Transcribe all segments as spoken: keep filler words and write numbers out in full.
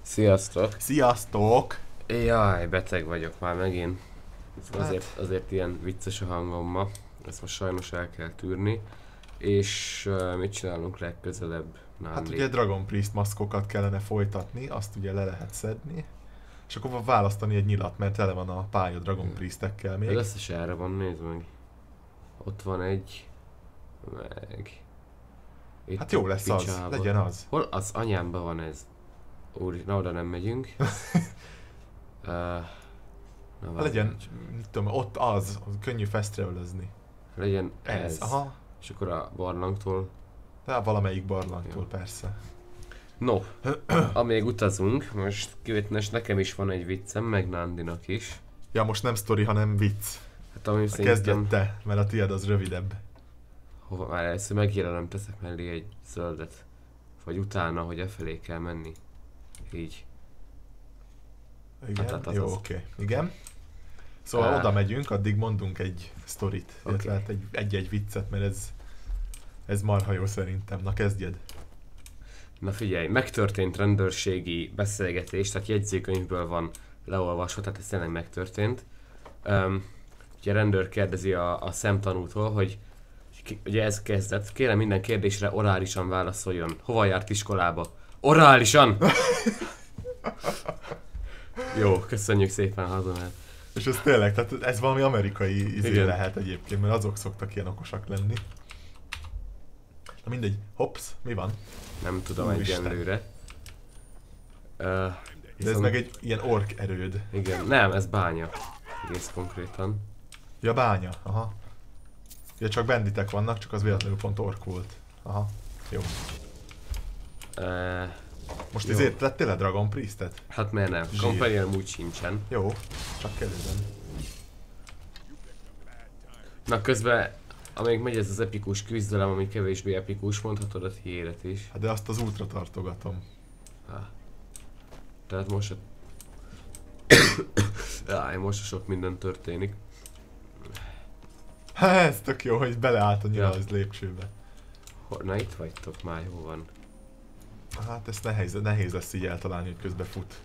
Sziasztok! Sziasztok! Jaj, beteg vagyok már megint. Hát. Azért, azért ilyen vicces a hangom ma. Ezt most sajnos el kell tűrni. És uh, mit csinálunk legközelebb? Nándi? Hát ugye Dragon Priest maszkokat kellene folytatni, azt ugye le lehet szedni. És akkor választani egy nyilat, mert tele van a pálya Dragon Priestekkel még. Az összes erre van, nézd meg. Ott van egy... Meg... Itt Hát jó lesz az, picsába. legyen az. Hol az anyámban van ez? Úr, na oda nem megyünk. uh, na, Legyen, mit tudom, ott az, az könnyű fesztrelözni. Legyen ez. Ez, aha. És akkor a barlangtól. De valamelyik barlangtól Jó. persze. No, amíg utazunk, most kivételes nekem is van egy viccem, meg Nandinak is. Ja, most nem sztori, hanem vicc. Hát ami Kezdjed szerintem... te, mert a tiéd az rövidebb. Hova már először megjelölöm, teszek mellé egy zöldet. Vagy utána, hogy e felé kell menni. Így. Igen, Hát, hát az jó, az. oké. Okay. Igen. Szóval Á. oda megyünk, addig mondunk egy sztorit, Oké. illetve hát egy, egy-egy viccet, mert ez, ez marha jó szerintem. Na kezdjed. Na figyelj, megtörtént rendőrségi beszélgetés, tehát jegyzőkönyvből van leolvasva, tehát ez tényleg megtörtént. Um, ugye a rendőr kérdezi a, a szemtanútól, hogy ki, ugye ez kezdett, kérem minden kérdésre orálisan válaszoljon. Hova járt iskolába? Orálisan! Jó, köszönjük szépen, hazamert. És ez tényleg, tehát ez valami amerikai izé Igen. lehet egyébként, mert azok szoktak ilyen okosak lenni. Na mindegy, hops, mi van? Nem tudom Úristen. egyenlőre. Uh, De ez viszont- meg egy ilyen ork erőd. Igen, nem, ez bánya. Egész konkrétan. Ja, bánya, aha. Ja, csak benditek vannak, csak az véletlenül pont ork volt. Aha, jó. Uh, Most Jó. ezért lettél a Dragon Priestet? hát miért nem? Zsír. Companion úgy sincsen. Jó, csak kérdezem. Na közben, amíg megy ez az epikus küzdelem, ami kevésbé epikus, mondhatod a tiédet is. Hát de azt az útra tartogatom. Há. Tehát most a... Jaj, most a sok minden történik. Ha, ez tök jó, hogy beleállt a Ja. nyilaz lépcsőbe. Hol, na itt vagytok már, jó van. Hát ezt nehéz, nehéz lesz így eltalálni, hogy közbe fut.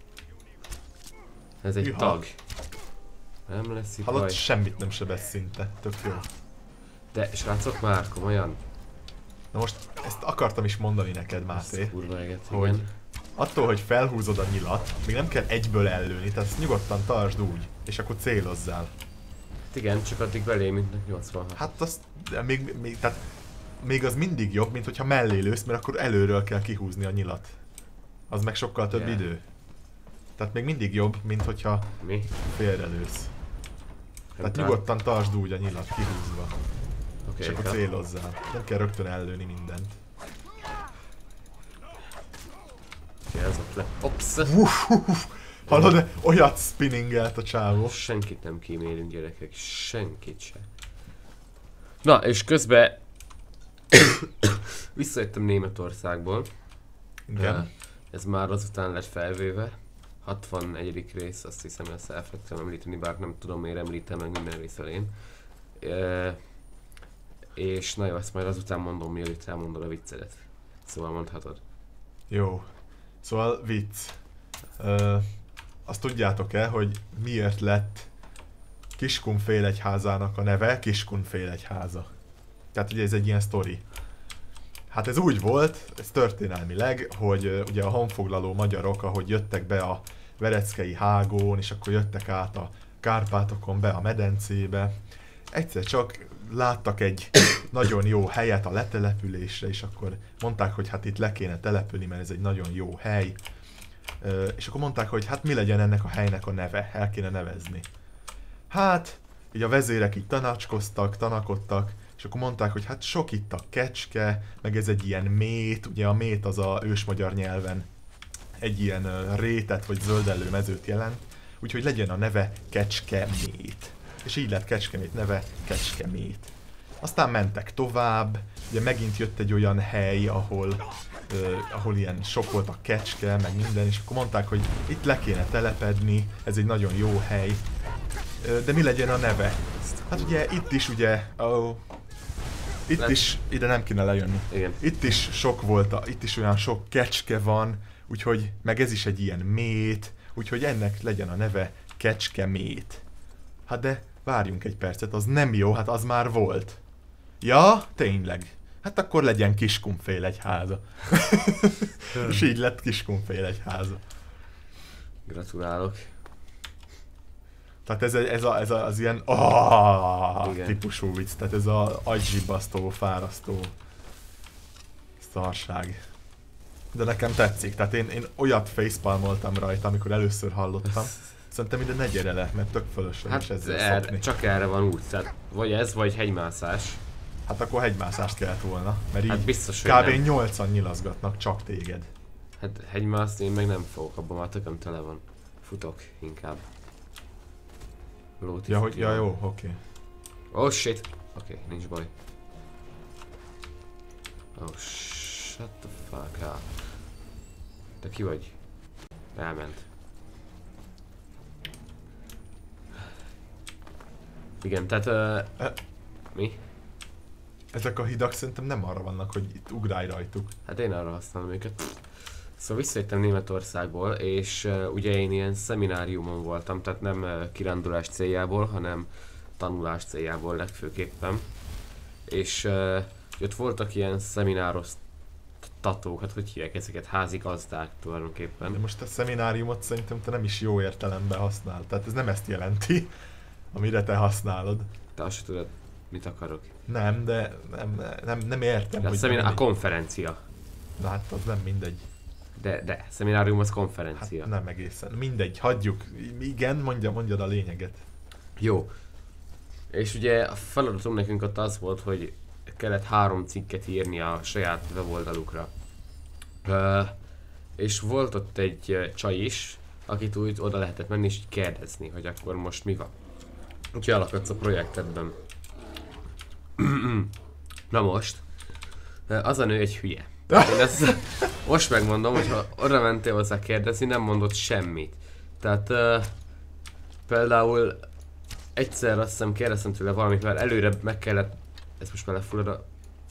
Ez egy Hűha. tag. Nem lesz itt Hallott, baj. semmit nem sebez szinte. Tök jó. De srácok már, komolyan? Na most ezt akartam is mondani neked, Máté. Ezt kurva eget, Hogy igen. attól, hogy felhúzod a nyilat, még nem kell egyből ellőni, tehát ezt nyugodtan tartsd úgy, és akkor célozzál. Hát igen, csak addig belé, mint nyolcvanhat. Hát az, de még, még, tehát még az mindig jobb, mint hogyha mellé lősz, mert akkor előről kell kihúzni a nyilat. Az meg sokkal több Yeah. idő. Tehát még mindig jobb, mint hogyha Mi? félrelősz. Tehát Nem nyugodtan tartsd úgy a nyilat kihúzva, Oké, és akkor hát- célozzál. Nem kell rögtön ellőni mindent. Oké, ez ott le. Ops! Hallod, de olyat spinningelt a csávó. Senkit nem kímélünk, gyerekek, senkit se. Na, és közben visszajöttem Németországból. Igen. Uh, ez már azután lett felvéve. hatvannegyedik rész, azt hiszem, ezt elfelejtettem említeni, bár nem tudom miért említem meg minden rész elén. Uh, és na jó, ezt majd azután mondom, mielőtt elmondod a viccedet. Szóval mondhatod. Jó. Szóval vicc. Ö, azt tudjátok-e, hogy miért lett Kiskunfélegyházának a neve Kiskunfélegyháza? Tehát ugye ez egy ilyen sztori. Hát ez úgy volt, ez történelmileg, hogy ö, ugye a honfoglaló magyarok, ahogy jöttek be a Vereckei hágón, és akkor jöttek át a Kárpátokon be a medencébe, egyszer csak láttak egy nagyon jó helyet a letelepülésre, és akkor mondták, hogy hát itt le kéne települni, mert ez egy nagyon jó hely. Ö, és akkor mondták, hogy hát mi legyen ennek a helynek a neve, el kéne nevezni. Hát, így a vezérek így tanácskoztak, tanakodtak, és akkor mondták, hogy hát sok itt a kecske, meg ez egy ilyen mét, ugye a mét az a ősmagyar nyelven egy ilyen ö, rétet vagy zöldellő mezőt jelent, úgyhogy legyen a neve Kecskemét. És így lett Kecskemét neve Kecskemét. Aztán mentek tovább, ugye megint jött egy olyan hely, ahol, uh, ahol ilyen sok volt a kecske, meg minden, és akkor mondták, hogy itt le kéne telepedni, ez egy nagyon jó hely. Uh, de mi legyen a neve? Hát ugye itt is ugye, oh, itt Nem. is, ide nem kéne lejönni. Igen. Itt is sok volt, a, itt is olyan sok kecske van, úgyhogy meg ez is egy ilyen mét, úgyhogy ennek legyen a neve Kecskemét. Hát de várjunk egy percet, az nem jó, hát az már volt. Ja, tényleg. Hát akkor legyen Kiskunfélegyháza. És így lett Kiskunfélegyháza. Gratulálok. Tehát ez, ez, a, ez a, az ilyen aaaaaah típusú vicc, tehát ez a agygyibbasztó, fárasztó szarság. De nekem tetszik, tehát én, én olyat facepalmoltam rajta, amikor először hallottam. Szerintem ide ne gyere le, mert tök fölösleges Hát ezzel er, szopni. csak erre van úgy, tehát vagy ez, vagy hegymászás. Hát akkor hegymászást kellett volna, mert így Hát biztos, hogy kb. nem. nyolcan nyilazgatnak csak téged. Hát hegymászni én meg nem fogok, abban már tököm tele van. Futok inkább. Lóti Ja, hogy, ja jó, oké. Okay. Oh shit! Oké, okay, nincs baj. Oh shut the fuck up. Te ki vagy? Elment. Igen, tehát... Uh, E mi? Ezek a hidak szerintem nem arra vannak, hogy itt ugrálj rajtuk. Hát én arra használom őket. Szóval visszajöttem Németországból, és uh, ugye én ilyen szemináriumon voltam, tehát nem uh, kirándulás céljából, hanem tanulás céljából legfőképpen. És uh, ott voltak ilyen szeminároztatók, hát hogy hívják ezeket, házigazdák tulajdonképpen. De most a szemináriumot szerintem te nem is jó értelemben használ, tehát ez nem ezt jelenti, amire te használod. Te azt se tudod, mit akarok. Nem, de nem, nem, nem értem, De a, hogy... szeminár, nem a konferencia. Na hát az nem mindegy. De, de, szeminárium az konferencia. Hát nem egészen. Mindegy, hagyjuk. Igen, mondja, mondjad a lényeget. Jó. És ugye a feladatom nekünk ott az volt, hogy kellett három cikket írni a saját weboldalukra. Uh, és volt ott egy uh, csaj is, akit úgy oda lehetett menni és így kérdezni, hogy akkor most mi van. Úgyhogy alakadsz a projektedben. Na most, uh, az a nő egy hülye. Én ezt most megmondom, hogy ha oda mentél hozzá kérdezni, nem mondott semmit. Tehát uh, például egyszer azt hiszem kérdeztem tőle valamit, mert előre meg kellett... Ez most belefullad a...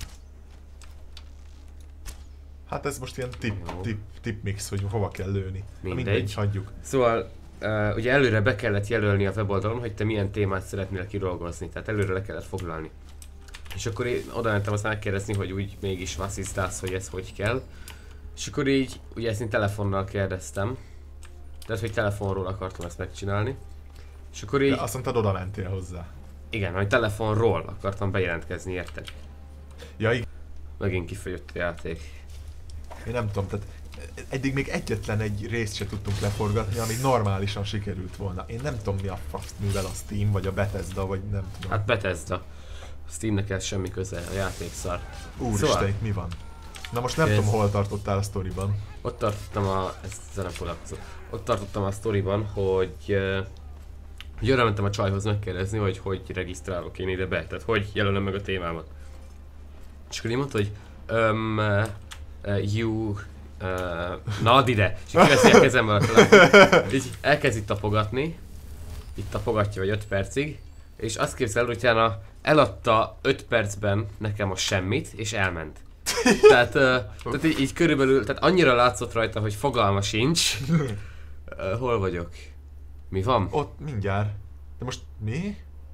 Hát ez most ilyen tip, tip, tip mix, hogy hova kell lőni. Mindegy. Mindegy, hagyjuk. Szóval uh, ugye előre be kellett jelölni a weboldalon, hogy te milyen témát szeretnél kidolgozni, tehát előre le kellett foglalni. És akkor én oda mentem azt megkérdezni, hogy úgy mégis vasszisztálsz, hogy ez hogy kell. És akkor így, ugye ezt én telefonnal kérdeztem. Tehát, hogy telefonról akartam ezt megcsinálni. És akkor így... De azt mondtad, oda mentél hozzá. Igen, hogy telefonról akartam bejelentkezni, érted? Ja, igen. Megint kifogyott a játék. Én nem tudom, tehát eddig még egyetlen egy részt se tudtunk leforgatni, ami normálisan sikerült volna. Én nem tudom, mi a fasz művel a Steam, vagy a Bethesda, vagy nem tudom. Hát Bethesda. A Steamnek ez semmi köze, a játék szar. Úristen, Szóval- itt mi van? Na most nem Ez- tudom, hol tartottál a sztoriban. Ott tartottam a... ez zene foglalkozó. Ott tartottam a sztoriban, hogy... Uh, hogy arra mentem a csajhoz megkérdezni, hogy hogy regisztrálok én ide be, tehát hogy jelölöm meg a témámat. És akkor így mondta, hogy um, uh, you... Uh, na add ide! És így kiveszi a kezembe a telefon. Így elkezd itt tapogatni. Itt tapogatja vagy öt percig. És azt képzel, hogy utána eladta öt percben nekem a semmit, és elment. Tehát, uh, tehát így, így körülbelül, tehát annyira látszott rajta, hogy fogalma sincs. Uh, hol vagyok? Mi van? Ott mindjárt. De most mi?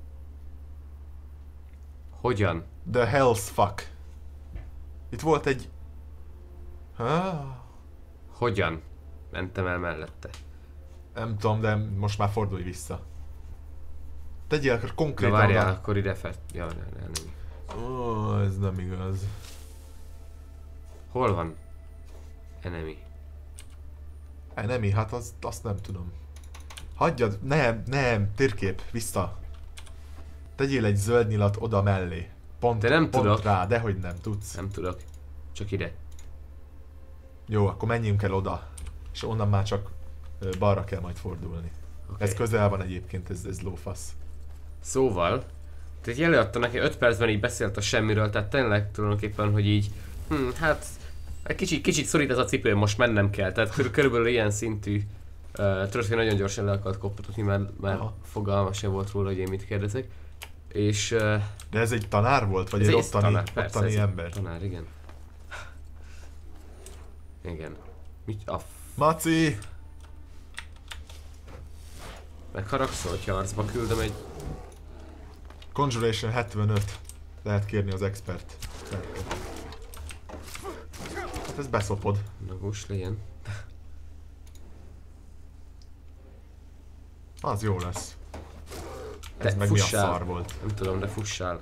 Hogyan? The hell's fuck. Itt volt egy... Ha? Hogyan? Mentem el mellette. Nem tudom, de most már fordulj vissza. Tegyél akkor Na konkrétan... várjál, a- akkor ide fel... Ja, ne, ne, nem. Ó, ez nem igaz. Hol van? Enemy. Enemy, hát az, azt nem tudom. Hagyjad, nem, nem, térkép, vissza. Tegyél egy zöld nyilat oda mellé. Pont, De nem pont tudok. rá, dehogy nem tudsz. Nem tudok. Csak ide. Jó, akkor menjünk el oda. És onnan már csak ö, balra kell majd fordulni. Okay. Ez közel van egyébként, ez, ez lófasz. Szóval, tehát jelöltem neki öt percben így beszélt a semmiről, tehát tényleg tulajdonképpen, hogy így, hm, hát egy kicsit, kicsit szorít ez a cipő, most mennem kell, tehát kör, körülbelül ilyen szintű, uh, tudod, hogy nagyon gyorsan le akart koptatni, mert már Aha. fogalma sem volt róla, hogy én mit kérdezek. És... Uh, De ez egy tanár volt? Vagy ez egy egy ottani, tanár, persze, ottani ez egy ember? Tanár, igen. Igen. Mit a Maci! Megharagszol, hogyha arcba küldöm egy... Conjuration hetvenöt. Lehet kérni az expert. Hát ez beszopod. Na gús legyen. Az jó lesz. Te Ez meg mi a fussál. szar volt? Nem tudom, de fussál.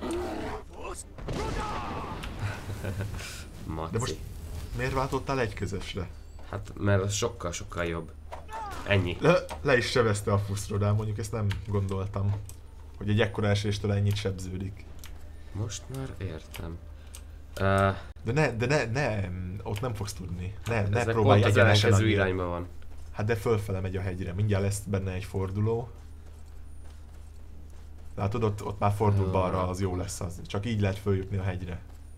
Maci. De most miért váltottál egy közösre? Hát mert az sokkal-sokkal jobb. Ennyi. Le, le is sebezte a fuszrodán, mondjuk ezt nem gondoltam. Hogy egy ekkora eséstől ennyit sebződik. Most már értem. Uh, De ne, de ne, ne, ott nem fogsz tudni. Ne, ne ez meg próbálj pont az egyenesen ellenkező annyira. irányba van. Hát de fölfele megy a hegyre, mindjárt lesz benne egy forduló. Látod, ott, ott már fordul Ah. balra, az jó lesz az. Csak így lehet följutni a hegyre.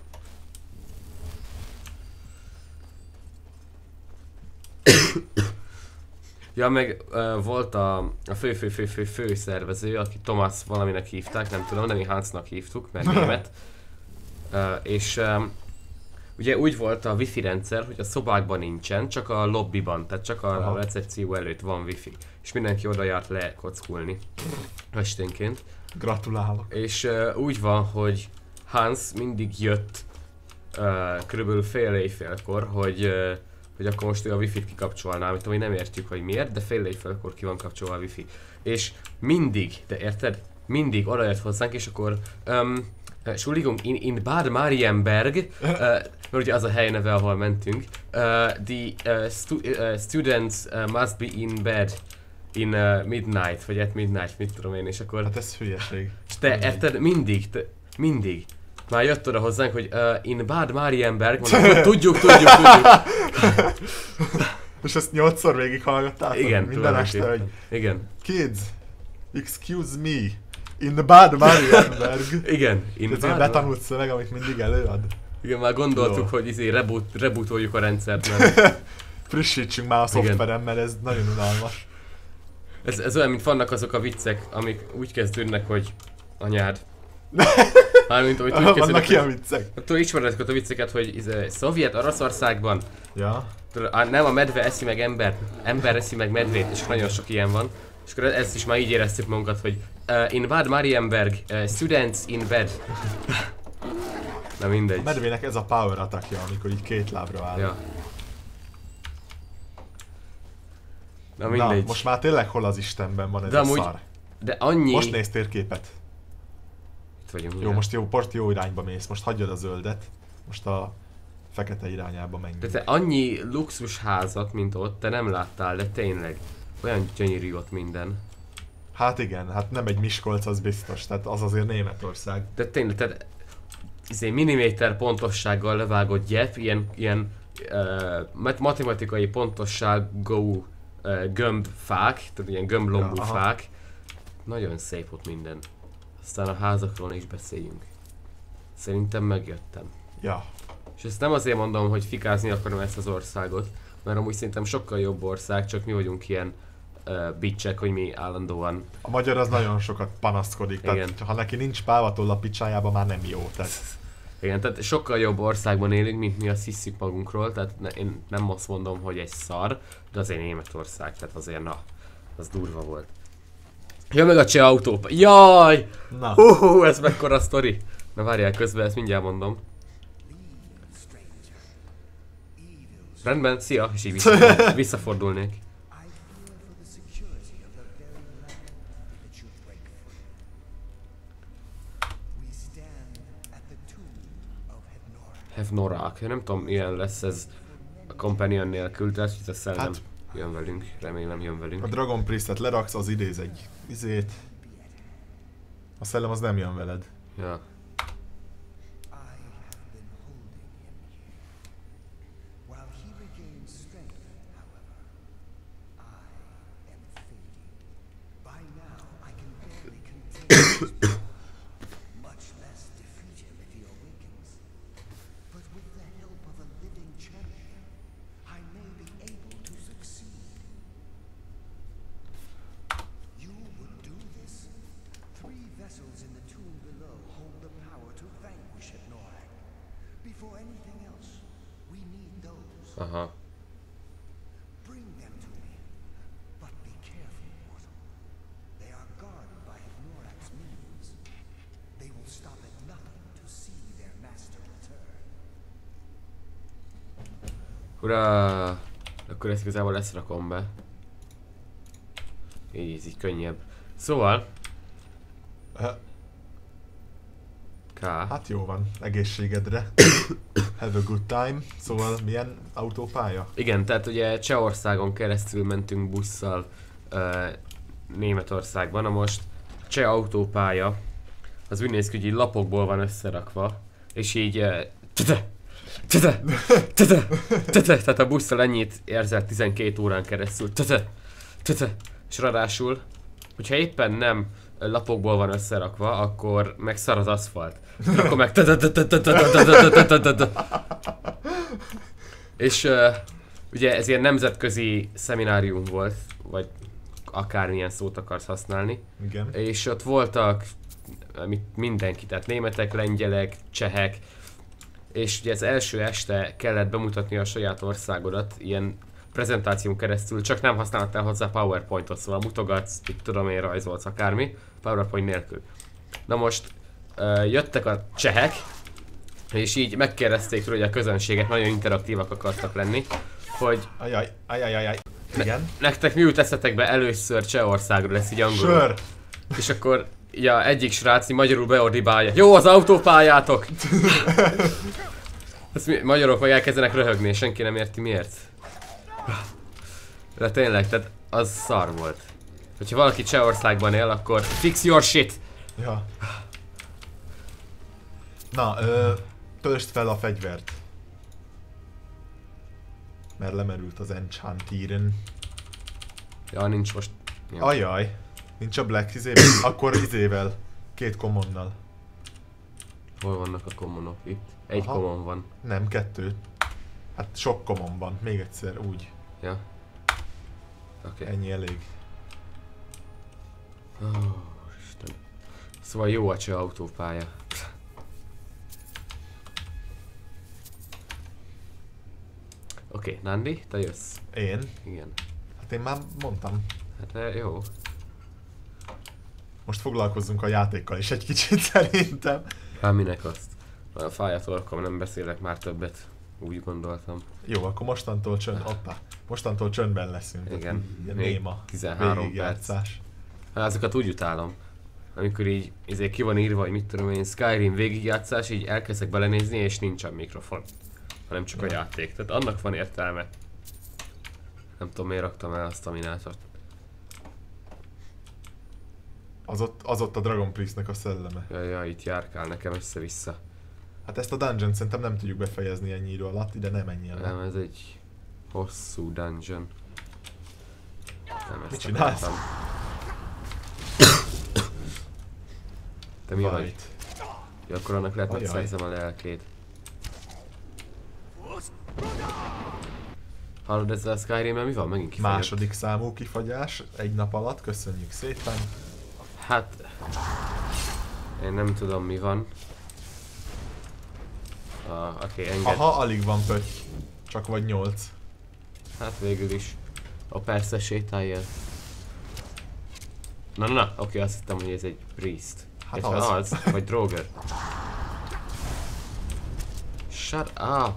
Ja, meg uh, volt a, a fő, fő, fő, fő, fő szervező, aki Thomas valaminek hívták, nem tudom, de mi Hansnak hívtuk, mert német. Uh, és um, ugye úgy volt a wifi rendszer, hogy a szobákban nincsen, csak a lobbyban, tehát csak a, a Aha. recepció előtt van wifi. És mindenki oda járt lekockulni esténként. Gratulálok. És uh, úgy van, hogy Hans mindig jött uh, körülbelül fél éjfélkor, hogy, uh, hogy akkor most ő a wifi-t kikapcsolná, amit ami nem értjük, hogy miért, de fél éjfélkor ki van kapcsolva a wifi. És mindig, de érted? Mindig oda jött hozzánk, és akkor um, Entschuldigung, in, in Bad Marienberg, uh, mert ugye az a hely neve, ahol mentünk, uh, the uh, stu uh, students uh, must be in bed in uh, midnight, vagy at midnight, mit tudom én, és akkor... Hát ez hülyeség. És te érted, mindig, te, mindig. Már jött oda hozzánk, hogy uh, in Bad Marienberg, mondom, hogy tudjuk, tudjuk, tudjuk. És ezt nyolcszor végighallgattátok? Igen, Minden este, hogy tulajdonképpen. Igen, kids, excuse me, in the Bad Marienberg. igen. In Ez ilyen Bad betanult szöveg, amit mindig előad. Igen, már gondoltuk, Jó. hogy izé reboot, rebootoljuk a rendszert, mert Frissítsünk már a Igen. szoftveren, mert ez nagyon unalmas. ez, ez olyan, mint vannak azok a viccek, amik úgy kezdődnek, hogy anyád. Mármint, hogy úgy Vannak kezdődnek, ilyen hogy... viccek. Tudod, ismered ezeket a vicceket, hogy izé, Szovjet Oroszországban Ja. tudod, á, nem a medve eszi meg embert, ember eszi meg medvét, és nagyon sok ilyen van. És akkor ezt is már így éreztük magunkat, hogy uh, in Bad Marienberg, uh, students in bed. Na mindegy. A medvének ez a power attackja, amikor így két lábra áll. Ja. Na Na, mindegy. most már tényleg hol az Istenben van ez De a amúgy- szar? De annyi... Most nézz térképet. Itt vagyunk Jó, mindjárt. most jó, port jó irányba mész, most hagyjad a zöldet. Most a fekete irányába menjünk. De te annyi luxus házat, mint ott, te nem láttál, de tényleg. Olyan gyönyörű ott minden. Hát igen, hát nem egy Miskolc, az biztos, tehát az azért Németország. De tényleg, tehát izé, milliméter pontossággal levágott gyep, ilyen, ilyen uh, matematikai pontosságú uh, gömbfák, tehát ilyen gömblombú Ja, aha. fák. Nagyon szép ott minden. Aztán a házakról is beszéljünk. Szerintem megjöttem. Ja. És ezt nem azért mondom, hogy fikázni akarom ezt az országot, mert amúgy szerintem sokkal jobb ország, csak mi vagyunk ilyen uh, bitchek, hogy mi állandóan... A magyar az nagyon sokat panaszkodik, tehát Igen. ha neki nincs pálvatoll a picsájában, már nem jó. Tehát Igen, tehát sokkal jobb országban élünk, mint mi azt hiszük magunkról, tehát ne, én nem azt mondom, hogy egy szar, de azért Németország, tehát azért na, az durva volt. Ja, meg a cseh autópa. Jaj! na, Hú, ez mekkora sztori. Na várjál, közben ezt mindjárt mondom. Rendben, szia, és így visszafordul, visszafordulnék. Hevnorak, nem tudom milyen lesz ez a Companion nélkül, tehát hogy a szellem Hát- jön velünk, remélem jön a velünk. Dragon Priest-et leraksz, az idéz egy izét. A szellem az nem jön veled. Ja. Aha. Ura! Akkor ezt igazából leszrakom be. Így, így könnyebb. Szóval... K. Hát jó van, egészségedre. Have a good time. Szóval milyen autópálya? Igen, tehát ugye Csehországon keresztül mentünk busszal uh, Németországban. Na most cseh autópálya az úgy néz ki, hogy így lapokból van összerakva, és így uh, tete, tete, tete, tete, tehát a busszal ennyit érzel tizenkét órán keresztül, tete, tete, és ráadásul, hogyha éppen nem lapokból van összerakva, akkor meg szar az aszfalt. Akkor meg és uh, ugye ez ilyen nemzetközi szeminárium volt, vagy akármilyen szót akarsz használni. Igen. És ott voltak mindenki, tehát németek, lengyelek, csehek, és ugye az első este kellett bemutatni a saját országodat, ilyen prezentáción keresztül, csak nem használtál hozzá PowerPointot, szóval mutogatsz, itt tudom én rajzolsz akármi, PowerPoint nélkül. Na most uh, jöttek a csehek, és így megkérdezték tőle, hogy a közönséget nagyon interaktívak akartak lenni, hogy Ajaj, ajaj, ajaj. Igen. nektek mi jut eszetekbe először Csehországról, lesz így angolul. Sör! És akkor ja, egyik srác így magyarul beordibálja. Jó, az autópályátok! Ezt mi, magyarok meg elkezdenek röhögni, és senki nem érti miért. De tényleg, tehát az szar volt. Hogyha valaki Csehországban él, akkor fix your shit! Ja. Na, ö, töltsd fel a fegyvert. Mert lemerült az enchantíren. Ja, nincs most... Ja. Ajaj, nincs a black izében? Akkor izével. Két commonnal. Hol vannak a commonok? Itt. Egy Aha. common van. Nem, kettő. Hát sok common van, még egyszer, úgy. Ja. Oké. Okay. Ennyi elég. Oh, Isten. Szóval jó a cseh autópálya. Oké, okay, Nandi, te jössz. Én? Igen. Hát én már mondtam. Hát eh, jó. Most foglalkozzunk a játékkal is egy kicsit szerintem. Hát minek azt? A fáj a torkom, nem beszélek már többet. Úgy gondoltam. Jó, akkor mostantól csönd... Oppá. Mostantól csöndben leszünk. Igen. Ilyen Még néma. tizenhárom perc. Végigjátszás. Hát azokat úgy utálom. Amikor így izé ki van írva, hogy mit tudom én, Skyrim végigjátszás, így elkezdek belenézni és nincsen mikrofon. Hanem csak a játék. Tehát annak van értelme. Nem tudom miért raktam el azt a minátort. Az ott, az ott a Dragon Priestnek a szelleme. Jaj, jaj, itt járkál nekem össze-vissza. Hát ezt a dungeon szerintem nem tudjuk befejezni ennyi idő alatt, ide nem ennyi Nem, ez egy hosszú dungeon. Nem ezt Mit csinálsz? akartam. Te mi vagy? Vajt. Ja, akkor annak lehet Ajaj. megszerzem a lelkét. Hallod, ezzel a Skyrim-mel mi van? Megint kifejezett. Második számú kifagyás egy nap alatt, köszönjük szépen. Hát... Én nem tudom mi van. Ah, oké, okay, enged. Aha, alig van pötty. Csak vagy nyolc. Hát végül is. Ó, persze, sétálj el. Na, na, na, oké, okay, azt hittem, hogy ez egy priest. Hát Illetve az. az. Vagy droger. Shut up!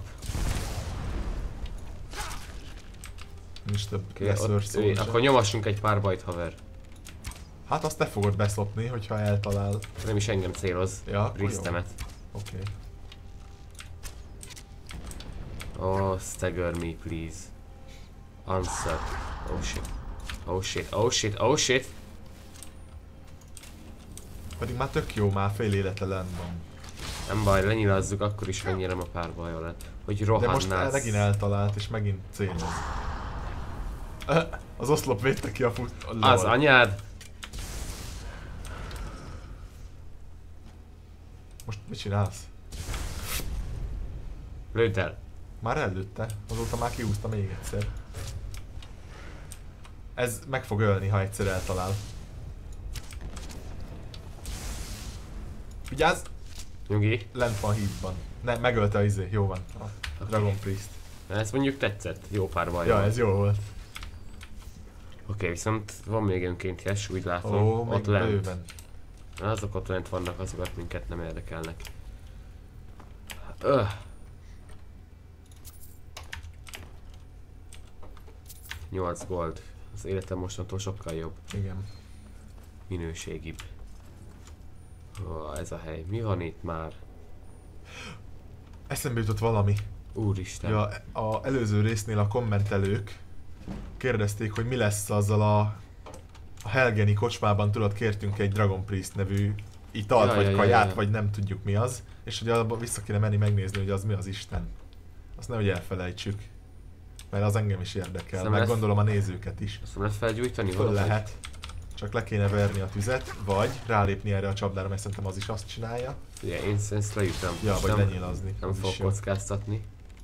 Nincs több Okay, leszőr szó sem. akkor nyomassunk egy pár bajt, haver. Hát azt te fogod beszopni, hogyha eltalál. Nem is engem céloz. Ja, akkor jó. Priestemet. Oké. Okay. Oh, stagger me, please. Answer. Oh shit. Oh shit, oh shit, oh shit. Pedig már tök jó, már fél élete lenn van. Nem baj, lenyilazzuk, akkor is megnyerem a pár bajolat. Hogy De most rohannálsz. megint eltalált, és megint céloz. Az oszlop védte ki a fut... A Az anyád! Most mit csinálsz? Lőd el. Már előtte, azóta már kiúzta még egyszer. Ez meg fog ölni, ha egyszer eltalál. Vigyázz! Nyugi. Lent van hídban. Ne, megölte a izé, jó van. A Dragon Priest. Ez mondjuk tetszett. Jó pár baj. Ja, ez jó volt. Oké, okay, viszont van még önkéntes, úgy látom. Ó, ott még lent. bőven. Azok ott lent vannak, azokat minket nem érdekelnek. Öh. nyolc gold. Az életem mostantól sokkal jobb. Igen. Minőségibb. Oh, ez a hely. Mi van itt már? Eszembe jutott valami. Úristen. Ja, a előző résznél a kommentelők kérdezték, hogy mi lesz azzal a, a Helgeni kocsmában, tudod, kértünk egy Dragon Priest nevű italt, Ja, vagy ja, ja, kaját, ja. vagy nem tudjuk mi az, és hogy abba vissza kéne menni megnézni, hogy az mi az Isten. Azt nehogy elfelejtsük. Mert az engem is érdekel, Aztán meg lesz- gondolom a nézőket is. Azt nem lehet felgyújtani Föl valahogy? lehet. Csak le kéne verni a tüzet, vagy rálépni erre a csapdára, mert szerintem az is azt csinálja. Ugye, én ezt leütöm. Ja, És vagy nem, lenyilazni. nem az is fog jó. kockáztatni.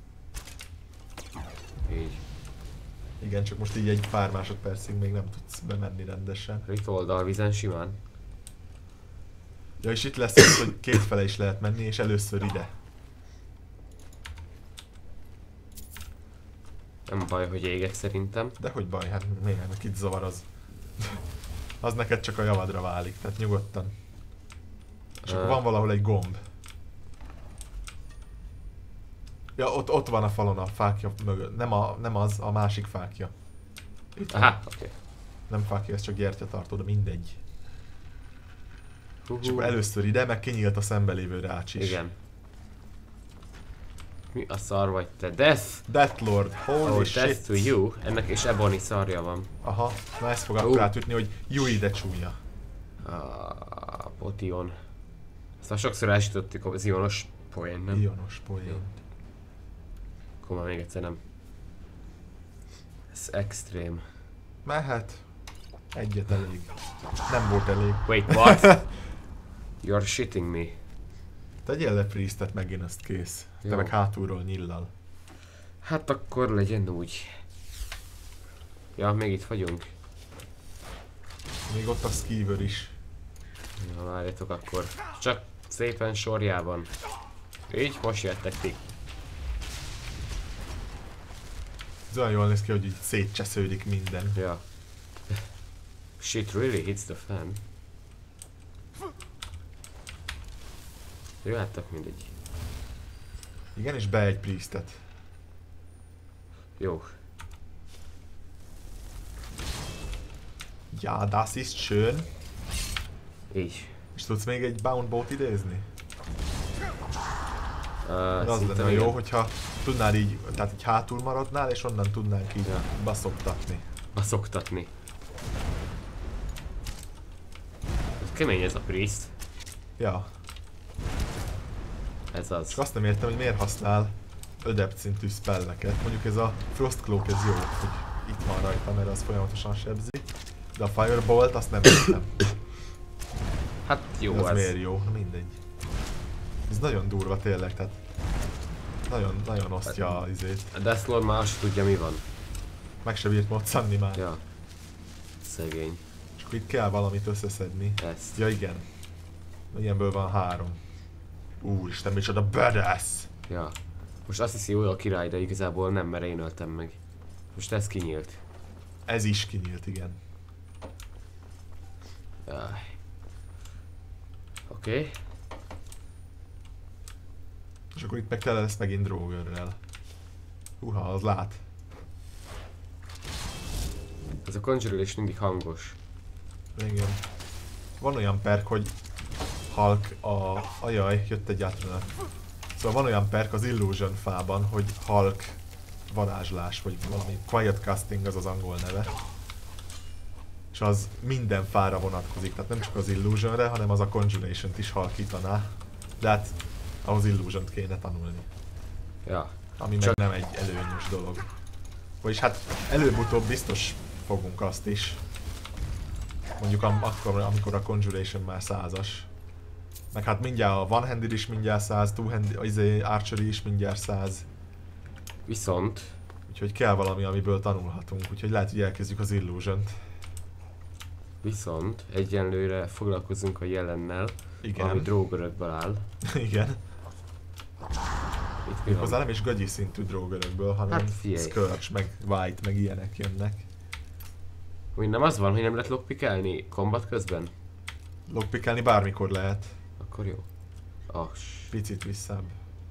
Így. Igen, csak most így egy pár másodpercig még nem tudsz bemenni rendesen. Itt oldalvizen simán. Ja, és itt lesz az, hogy kétfele is lehet menni, és először ide. Nem baj, hogy égek szerintem. De hogy baj, hát miért, meg itt zavar az. Az neked csak a javadra válik, tehát nyugodtan. És akkor Ö. van valahol egy gomb. Ja, ott, ott van a falon a fákja mögött. Nem, a, nem az, a másik fákja. Itt van. Aha, oké. Nem fákja, ez csak gyertyatartó, de mindegy. Okay. És akkor először ide, meg kinyílt a szembelévő rács is. Igen. Mi a szar vagy te? Death! Deathlord, holy Oh, shit! death to you. Ennek is Ebony szarja van. Aha, na ez fog Ó. akkor átütni, hogy jó ide csúnya. Ah, Potion. Ezt már sokszor elsütöttük az ionos poén, nem? Ionos poén. Akkor már még egyszer nem. Ez extrém. Mehet. Egyet elég. Nem volt elég. Wait, what? You're shitting me. Tegyél le priestet, megint azt kész. Te Jó. meg hátulról nyillal. Hát akkor legyen úgy. Ja, még itt vagyunk. Még ott a Skeever is. Na, várjatok akkor. Csak szépen sorjában. Így, most jöttek ti. Ez olyan jól néz ki, hogy így szétcsesződik minden. Ja. Shit really hits the fan. Jó, hát tök mindegy. Igen, és be egy priestet. Jó. Ja, das ist schön. Így. És tudsz még egy bound boat idézni? Uh, Az lenne jó, hogyha tudnál így, tehát így hátul maradnál, és onnan tudnánk így Ja. baszoktatni. Baszoktatni. Ez kemény ez a priest. Ja, Ez az. csak azt nem értem, hogy miért használ ödept szintű spelleket. Mondjuk ez a Frostcloak, ez jó, hogy itt van rajta, mert az folyamatosan sebzi. De a Firebolt azt nem értem. Hát jó az ez. miért jó? Na mindegy. Ez nagyon durva tényleg, tehát nagyon, nagyon osztja az izét. A Deathlord már azt tudja mi van. Meg se bírt moccanni már. Ja. Szegény. És akkor itt kell valamit összeszedni. Ezt. Ja igen. Ilyenből van három. Úristen, micsoda badass! Ja. Most azt hiszi jó a király, de igazából nem, mert én öltem meg. Most ez kinyílt. Ez is kinyílt, igen. Jaj. Oké. Okay. És akkor itt meg tele lesz megint Drogerrel. Húha, az lát. Ez a conjuration mindig hangos. Igen. Van olyan perk, hogy Hulk a... Ajaj, jött egy átmenet. Szóval van olyan perk az Illusion fában, hogy Hulk varázslás, vagy valami Quiet Casting az az angol neve. És az minden fára vonatkozik, tehát nem csak az Illusionre, hanem az a Conjuration-t is halkítaná. De hát ahhoz Illusion-t kéne tanulni. Ja. Ami Csak- meg nem egy előnyös dolog. Vagyis hát előbb-utóbb biztos fogunk azt is. Mondjuk am- akkor, amikor a Conjuration már százas. Meg hát mindjárt a one-handed is mindjárt száz, two-handed, izé, archery is mindjárt száz. Viszont Úgyhogy kell valami, amiből tanulhatunk. Úgyhogy lehet, hogy elkezdjük az Illusion-t. Viszont egyenlőre foglalkozunk a jelennel, Igen. ami drógörökből áll. Igen. Itt mi Méghozzá van? nem is gagyi szintű drógörökből, hanem Hát figyelj. Scourge, meg White, meg ilyenek jönnek. Úgy nem az van, hogy nem lehet lockpickelni kombat közben? Lockpickelni bármikor lehet. Akkor jó. Ah, s- Picit visszább.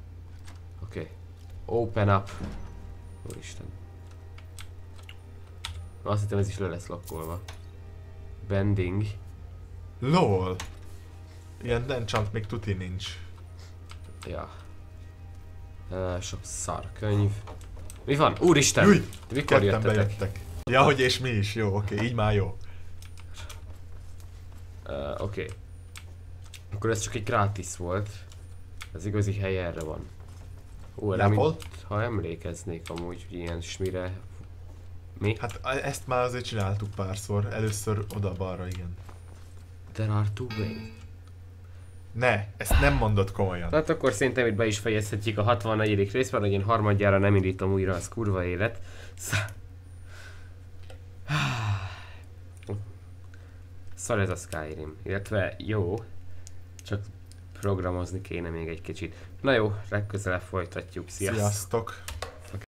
oké. Okay. Open up. Úristen. Azt hittem ez is le lesz lokkolva. Bending. LOL! Ilyen enchant még tuti nincs. Ja. Uh, sok szar könyv. Mi van? Úristen! Júj! De mikor Ketten jöttetek? bejöttek. Ja, hogy és mi is. Jó, oké, így már jó. Uh, Oké. Okay. Akkor ez csak egy gratis volt. Az igazi hely erre van. Ó, erre Level? mint, ha emlékeznék amúgy, hogy ilyen smire... Mi? Hát ezt már azért csináltuk párszor. Először oda-balra, igen. There are two ways. Ne, ezt nem mondod komolyan. Hát akkor szerintem itt be is fejezhetjük a hatvannegyedik rész, mert én harmadjára nem indítom újra, az kurva élet. Szá... Szar ez a Skyrim, illetve jó, csak programozni kéne még egy kicsit. Na jó, legközelebb folytatjuk, sziasztok! Sziasztok!